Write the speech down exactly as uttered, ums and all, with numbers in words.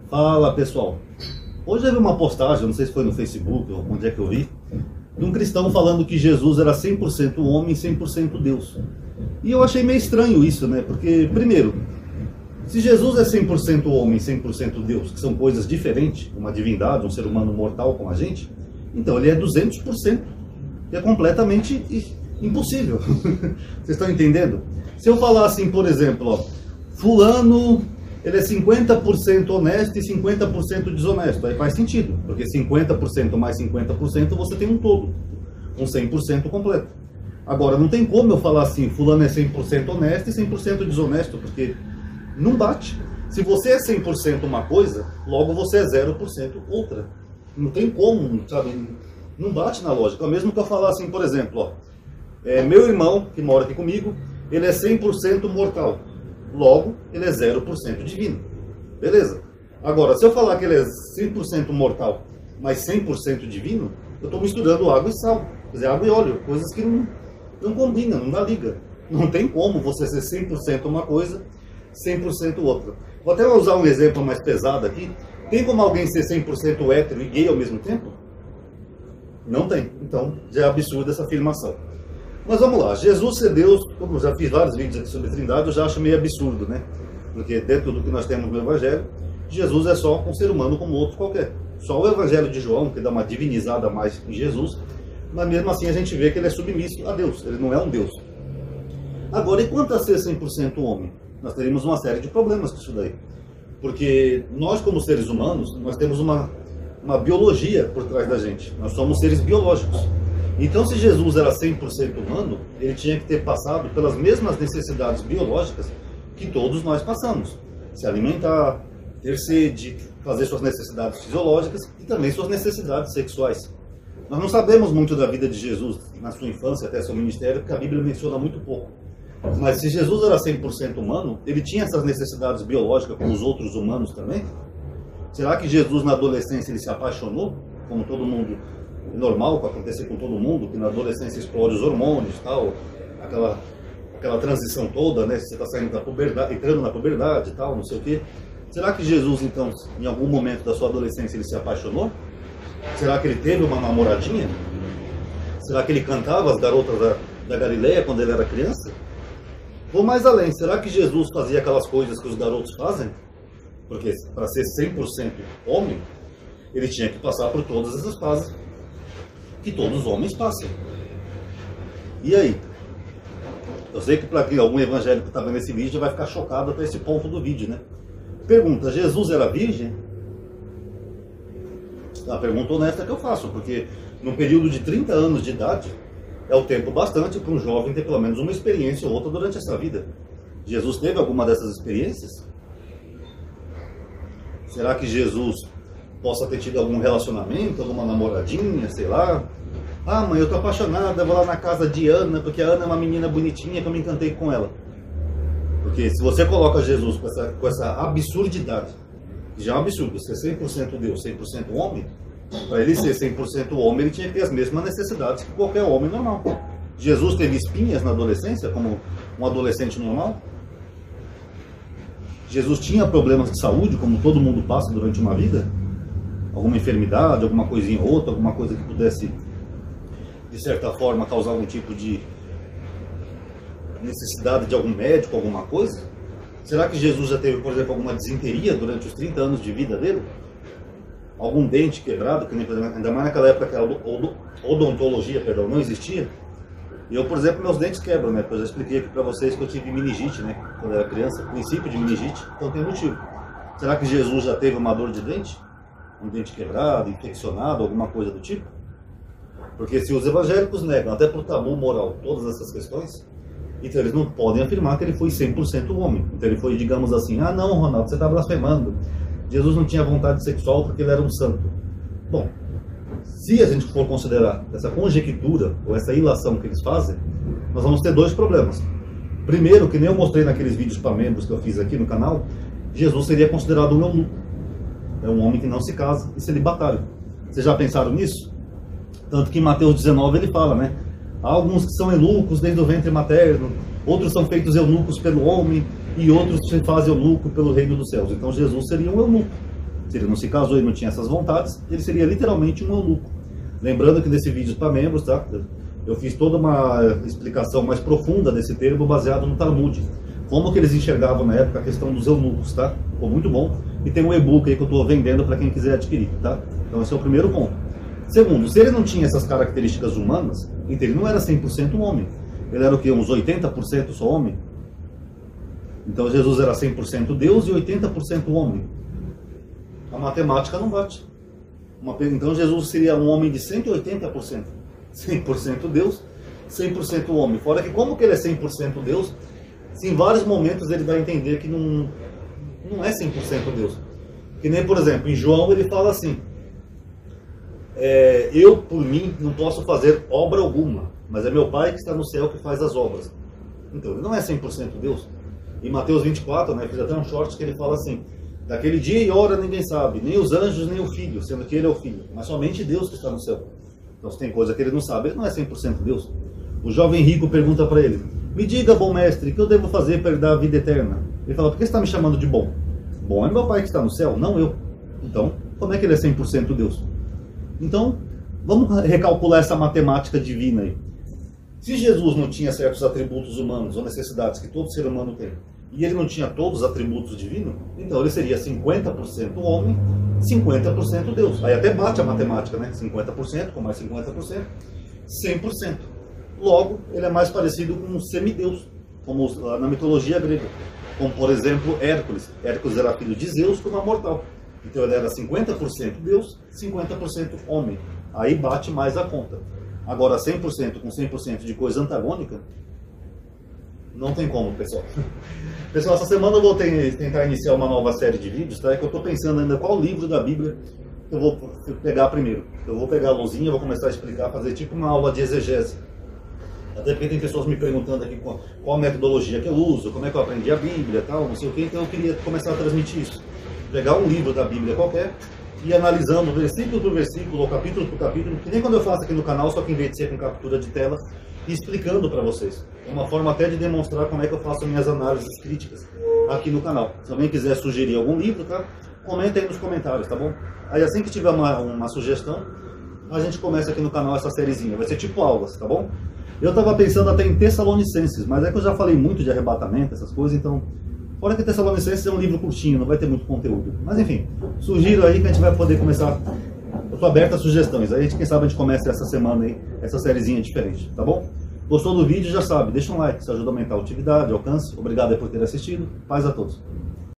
Fala pessoal, hoje eu vi uma postagem, não sei se foi no Facebook ou onde é que eu vi, de um cristão falando que Jesus era cem por cento homem e cem por cento Deus. E eu achei meio estranho isso, né? Porque, primeiro, se Jesus é cem por cento homem e cem por cento Deus, que são coisas diferentes, uma divindade, um ser humano mortal como a gente, então ele é duzentos por cento, que é completamente impossível. Vocês estão entendendo? Se eu falar assim, por exemplo, ó, fulano, ele é cinquenta por cento honesto e cinquenta por cento desonesto, aí faz sentido, porque cinquenta por cento mais cinquenta por cento você tem um todo, um cem por cento completo. Agora, não tem como eu falar assim, fulano é cem por cento honesto e cem por cento desonesto, porque não bate. Se você é cem por cento uma coisa, logo você é zero por cento outra. Não tem como, sabe? Não bate na lógica. Mesmo que eu falar assim, por exemplo, ó, é, meu irmão, que mora aqui comigo, ele é cem por cento mortal. Logo, ele é zero por cento divino. Beleza. Agora, se eu falar que ele é cem por cento mortal, mas cem por cento divino, eu estou misturando água e sal. Quer dizer, água e óleo. Coisas que não, não combinam, não dá liga. Não tem como você ser cem por cento uma coisa, cem por cento outra. Vou até usar um exemplo mais pesado aqui. Tem como alguém ser cem por cento hétero e gay ao mesmo tempo? Não tem. Então, já é absurda essa afirmação. Mas vamos lá, Jesus ser Deus, como eu já fiz vários vídeos aqui sobre Trindade, eu já acho meio absurdo, né? Porque dentro do que nós temos no Evangelho, Jesus é só um ser humano como outro qualquer. Só o Evangelho de João, que dá uma divinizada mais em Jesus, mas mesmo assim a gente vê que ele é submisso a Deus, ele não é um Deus. Agora, e quanto a ser cem por cento homem? Nós teríamos uma série de problemas com isso daí. Porque nós, como seres humanos, nós temos uma, uma biologia por trás da gente. Nós somos seres biológicos. Então, se Jesus era cem por cento humano, ele tinha que ter passado pelas mesmas necessidades biológicas que todos nós passamos. Se alimentar, ter sede, fazer suas necessidades fisiológicas e também suas necessidades sexuais. Nós não sabemos muito da vida de Jesus na sua infância até seu ministério, porque a Bíblia menciona muito pouco. Mas se Jesus era cem por cento humano, ele tinha essas necessidades biológicas como os outros humanos também? Será que Jesus na adolescência ele se apaixonou, como todo mundo normal, que acontecer com todo mundo, que na adolescência explode os hormônios e tal, aquela, aquela transição toda, né? Você está saindo da puberdade, entrando na puberdade e tal, não sei o quê. Será que Jesus, então, em algum momento da sua adolescência, ele se apaixonou? Será que ele teve uma namoradinha? Será que ele cantava as garotas da, da Galileia quando ele era criança? Vou mais além, será que Jesus fazia aquelas coisas que os garotos fazem? Porque para ser cem por cento homem, ele tinha que passar por todas essas fases que todos os homens passam. E aí? Eu sei que para algum evangélico que está vendo esse vídeo vai ficar chocado até esse ponto do vídeo, né? Pergunta, Jesus era virgem? É a pergunta honesta que eu faço, porque num período de trinta anos de idade, é o tempo bastante para um jovem ter pelo menos uma experiência ou outra durante essa vida. Jesus teve alguma dessas experiências? Será que Jesus possa ter tido algum relacionamento, alguma namoradinha, sei lá? Ah, mãe, eu tô apaixonada, vou lá na casa de Ana, porque a Ana é uma menina bonitinha que eu me encantei com ela. Porque se você coloca Jesus com essa, com essa absurdidade, que já é um absurdo, ser cem por cento Deus, cem por cento homem, para ele ser cem por cento homem, ele tinha que ter as mesmas necessidades que qualquer homem normal. Jesus teve espinhas na adolescência, como um adolescente normal? Jesus tinha problemas de saúde, como todo mundo passa durante uma vida? Alguma enfermidade, alguma coisinha ou outra, alguma coisa que pudesse, de certa forma, causar algum tipo de necessidade de algum médico, alguma coisa? Será que Jesus já teve, por exemplo, alguma disenteria durante os trinta anos de vida dele? Algum dente quebrado, que nem, por exemplo, ainda mais naquela época que a odontologia, perdão, não existia? E eu, por exemplo, meus dentes quebram, né? Porque eu já expliquei aqui para vocês que eu tive meningite, né? Quando eu era criança, princípio de meningite, então tem motivo. Será que Jesus já teve uma dor de dente? Um dente quebrado, infeccionado, alguma coisa do tipo? Porque se os evangélicos negam, até por tabu moral, todas essas questões, então eles não podem afirmar que ele foi cem por cento homem. Então ele foi, digamos assim, ah não, Ronaldo, você está blasfemando. Jesus não tinha vontade sexual porque ele era um santo. Bom, se a gente for considerar essa conjectura, ou essa ilação que eles fazem, nós vamos ter dois problemas. Primeiro, que nem eu mostrei naqueles vídeos para membros que eu fiz aqui no canal, Jesus seria considerado um eunuco. É um homem que não se casa e celibatário. Vocês já pensaram nisso? Tanto que em Mateus dezenove ele fala, né? Há alguns que são eunucos desde o ventre materno, outros são feitos eunucos pelo homem, e outros se fazem eunuco pelo reino dos céus. Então Jesus seria um eunuco. Se ele não se casou e não tinha essas vontades, ele seria literalmente um eunuco. Lembrando que nesse vídeo para membros, tá? Eu fiz toda uma explicação mais profunda desse termo baseado no Talmud. Como que eles enxergavam na época a questão dos eunucos, tá? Ficou muito bom. E tem um e-book aí que eu estou vendendo para quem quiser adquirir, tá? Então esse é o primeiro ponto. Segundo, se ele não tinha essas características humanas, então ele não era cem por cento homem. Ele era o quê? Uns oitenta por cento só homem? Então Jesus era cem por cento Deus e oitenta por cento homem. A matemática não bate. Uma, então Jesus seria um homem de cento e oitenta por cento. cem por cento Deus, cem por cento homem. Fora que como que ele é cem por cento Deus, se em vários momentos ele vai entender que não, não é cem por cento Deus. Que nem, por exemplo, em João ele fala assim, é, eu, por mim, não posso fazer obra alguma, mas é meu Pai que está no céu que faz as obras. Então, ele não é cem por cento Deus. Em Mateus vinte e quatro, né, fiz até um short que ele fala assim, daquele dia e hora ninguém sabe, nem os anjos, nem o Filho, sendo que ele é o Filho, mas somente Deus que está no céu. Então, se tem coisa que ele não sabe, ele não é cem por cento Deus. O jovem rico pergunta para ele, me diga, bom mestre, o que eu devo fazer para herdar a vida eterna? Ele fala, por que você está me chamando de bom? Bom é meu Pai que está no céu, não eu. Então, como é que ele é cem por cento Deus? Então, vamos recalcular essa matemática divina aí. Se Jesus não tinha certos atributos humanos ou necessidades que todo ser humano tem, e ele não tinha todos os atributos divinos, então ele seria cinquenta por cento homem, cinquenta por cento Deus. Aí até bate a matemática, né? cinquenta por cento com mais cinquenta por cento, cem por cento. Logo, ele é mais parecido com um semideus, como na mitologia grega. Como, por exemplo, Hércules. Hércules era filho de Zeus com uma mortal. Então ele era cinquenta por cento Deus, cinquenta por cento homem. Aí bate mais a conta. Agora, cem por cento com cem por cento de coisa antagônica, não tem como, pessoal. Pessoal, essa semana eu vou ter, tentar iniciar uma nova série de vídeos, tá? É que eu estou pensando ainda qual livro da Bíblia eu vou pegar primeiro. Eu vou pegar a luzinha, vou começar a explicar, fazer tipo uma aula de exegese. Até porque tem pessoas me perguntando aqui qual, qual a metodologia que eu uso, como é que eu aprendi a Bíblia e tal, não sei o que, então eu queria começar a transmitir isso. Pegar um livro da Bíblia qualquer e ir analisando versículo por versículo, ou capítulo por capítulo, que nem quando eu faço aqui no canal, só que em vez de ser com captura de tela, e explicando para vocês. É uma forma até de demonstrar como é que eu faço minhas análises críticas aqui no canal. Se alguém quiser sugerir algum livro, tá? Comenta aí nos comentários, tá bom? Aí assim que tiver uma, uma sugestão, a gente começa aqui no canal essa sériezinha. Vai ser tipo aulas, tá bom? Eu estava pensando até em Tessalonicenses, mas é que eu já falei muito de arrebatamento, essas coisas, então... Fora que Tessalonicenses é um livro curtinho, não vai ter muito conteúdo. Mas enfim, sugiro aí que a gente vai poder começar. Eu estou aberto a sugestões. Aí, a gente, quem sabe, a gente começa essa semana aí, essa sériezinha diferente, tá bom? Gostou do vídeo? Já sabe, deixa um like, isso ajuda a aumentar a utilidade, alcance. Obrigado aí por ter assistido. Paz a todos.